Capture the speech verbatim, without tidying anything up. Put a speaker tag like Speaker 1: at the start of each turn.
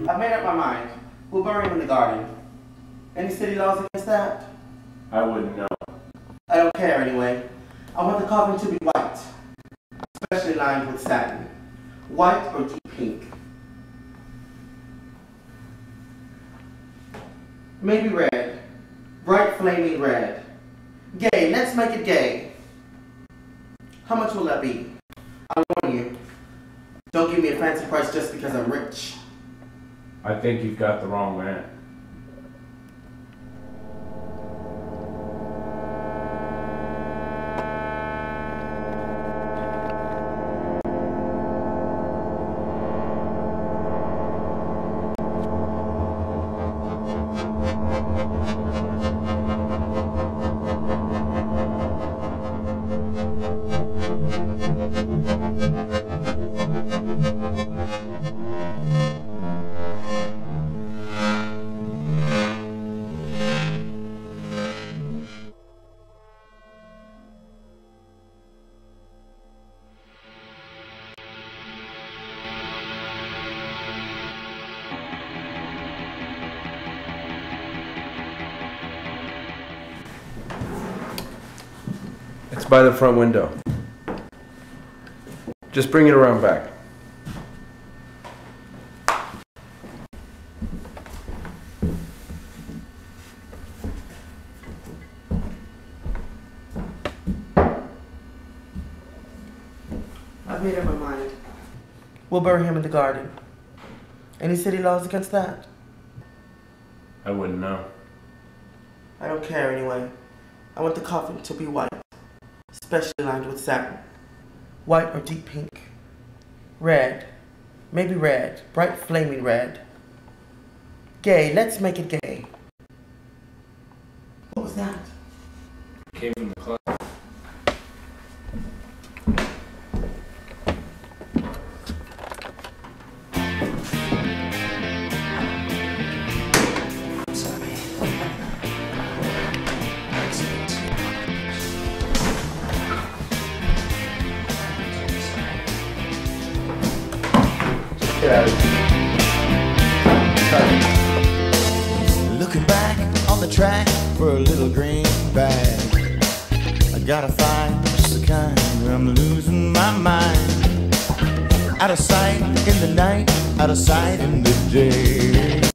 Speaker 1: I made up my mind. We'll bury him in the garden. Any city laws against that?
Speaker 2: I wouldn't know.
Speaker 1: I don't care anyway. I want the coffin to be white, especially lined with satin. White or deep pink. Maybe red. Bright flaming red. Gay, let's make it gay. How much will that be? I warn you, don't give me a fancy price just because I'm rich.
Speaker 2: I think you've got the wrong man.
Speaker 3: It's by the front window. Just bring it around back.
Speaker 1: I've made up my mind. We'll bury him in the garden. Any city laws against that?
Speaker 2: I wouldn't know.
Speaker 1: I don't care anyway. I want the coffin to be white, especially lined with satin. White or deep pink. Red. Maybe red. Bright flaming red. Gay. Let's make it gay. What was that?
Speaker 2: Came from the club.
Speaker 4: I'm sorry.
Speaker 5: Looking back on the track for a little green bag. I gotta find just the kind where I'm losing my mind. Out of sight in the night, out of sight in the day.